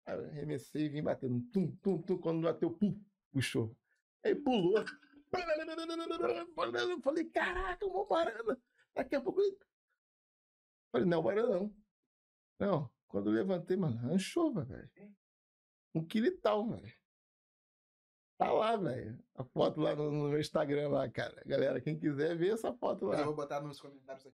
Aí eu arremessei e vim batendo. Tum, tum, tum. Quando bateu, pum, puxou. Aí pulou. Eu falei, caraca, uma varanda. Daqui a pouco. Falei, não, varanda não. Não, quando eu levantei, mano, anchova, velho. 1 quilo e tal, velho. Tá lá, velho. A foto lá no meu Instagram lá, cara. Galera, quem quiser ver essa foto Mas eu lá. vou botar nos comentários aqui.